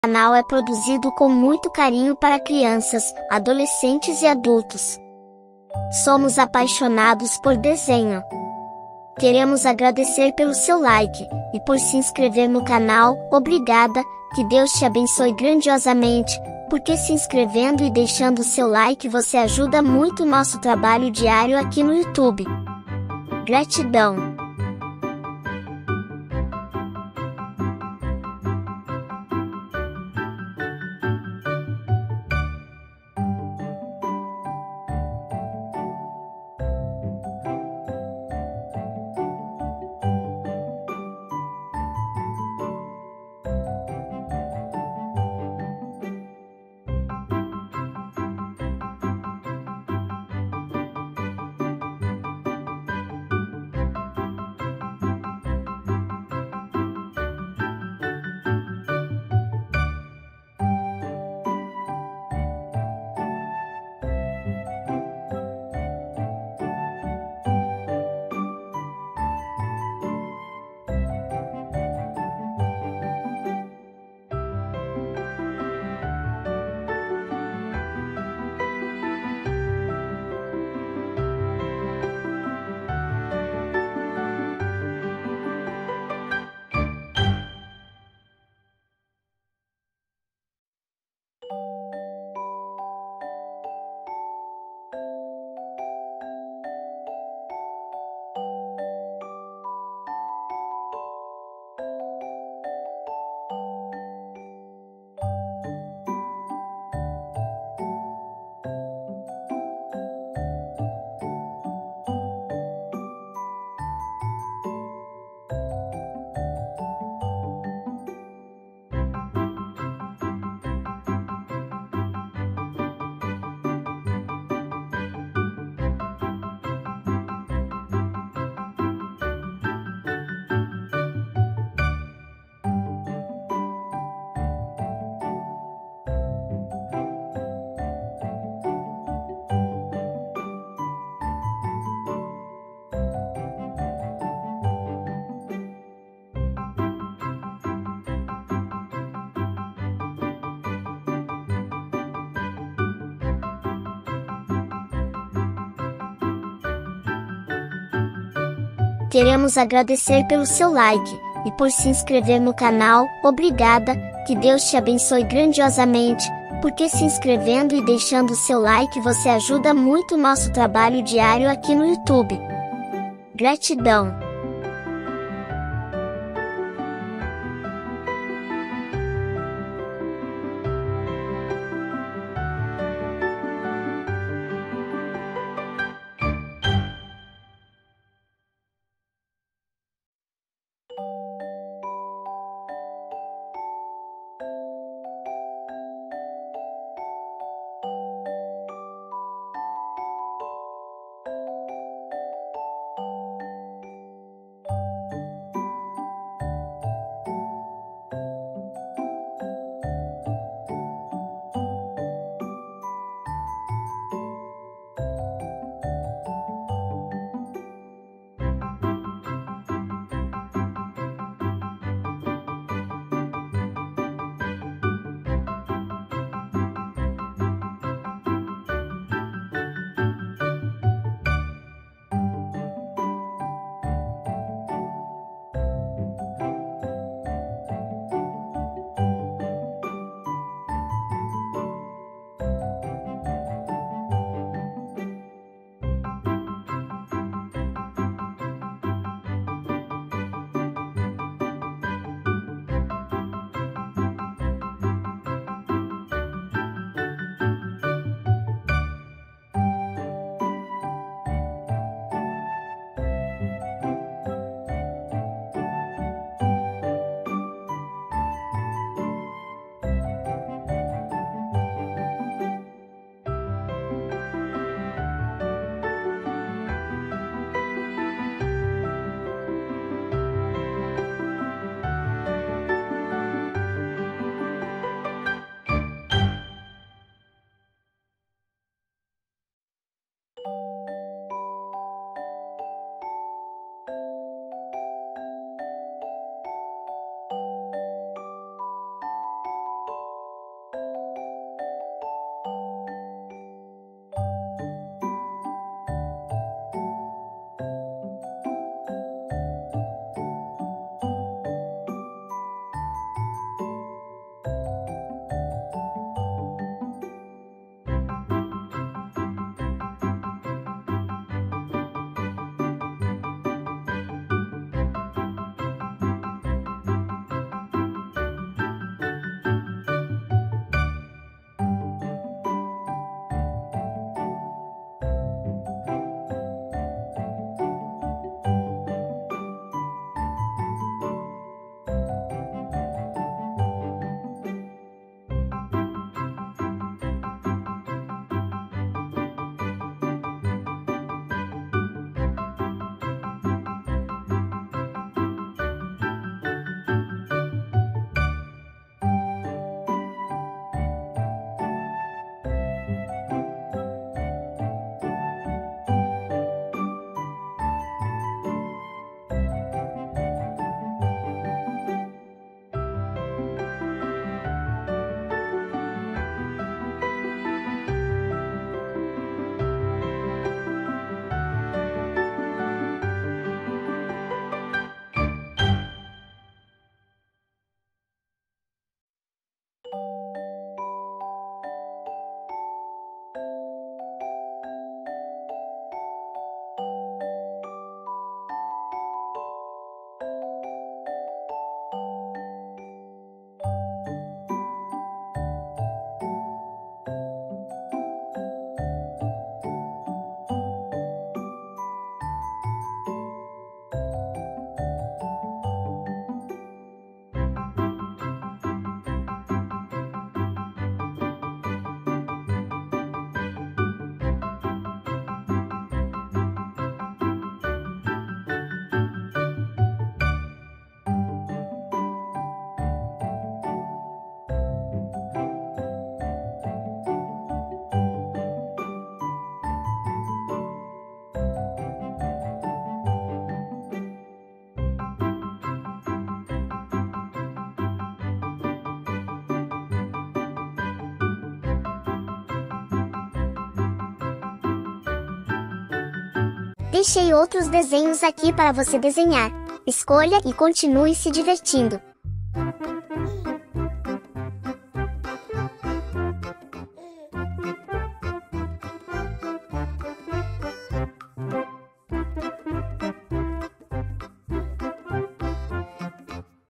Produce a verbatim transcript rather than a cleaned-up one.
canal é produzido com muito carinho para crianças, adolescentes e adultos. Somos apaixonados por desenho. Queremos agradecer pelo seu like, e por se inscrever no canal. Obrigada, que Deus te abençoe grandiosamente, porque se inscrevendo e deixando o seu like você ajuda muito o nosso trabalho diário aqui no YouTube. Gratidão! Queremos agradecer pelo seu like, e por se inscrever no canal. Obrigada, que Deus te abençoe grandiosamente, porque se inscrevendo e deixando o seu like você ajuda muito o nosso trabalho diário aqui no YouTube. Gratidão! Deixei outros desenhos aqui para você desenhar. Escolha e continue se divertindo.